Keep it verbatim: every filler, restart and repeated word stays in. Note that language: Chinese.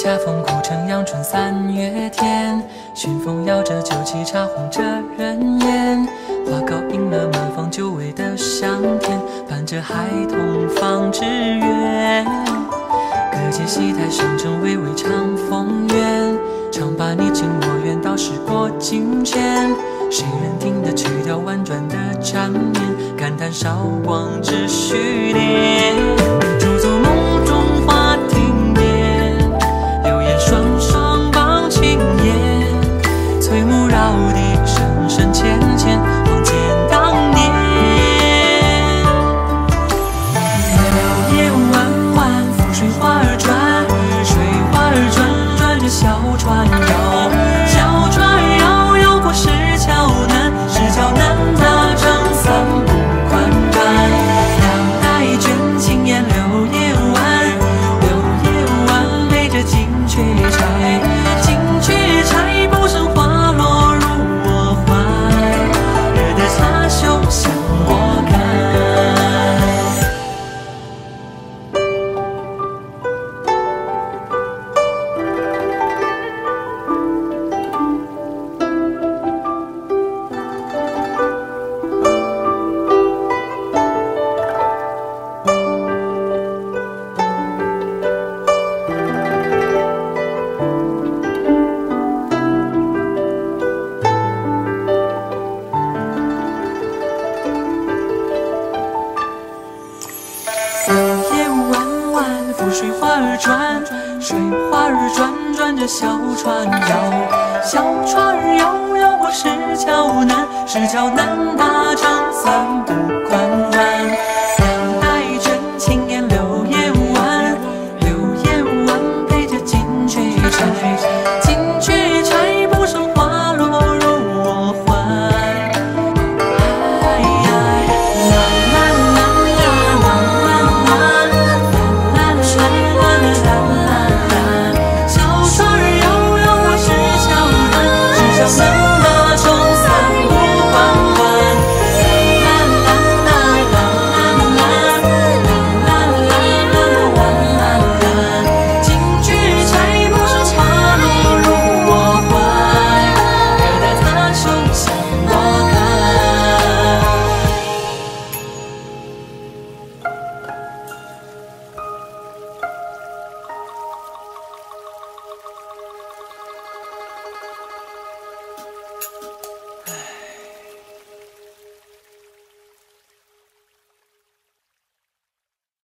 恰逢古城阳春三月天，熏风摇着酒旗，茶红着人烟。花糕映了满房久违的香甜，伴着孩童放纸鸢。歌阶戏台上阵巍巍长风远，唱罢你情我愿，到时过境迁。谁人听得曲调婉转的缠绵，感叹韶光只虚恋。驻足梦中花庭边，流言双双傍青烟。翠幕绕地深深浅浅，望见当年。柳叶弯弯，浮水花儿转，水花儿转转着小船摇。小船摇摇过石桥南，石桥南那正三步宽展。两代卷青烟柳叶弯，柳叶弯背着金雀钗。金雀钗不胜花落入我怀，惹得插袖向我看。浮水花儿转，水花儿转转着小船摇。小船儿摇摇过石桥南，石桥南大丈三步宽。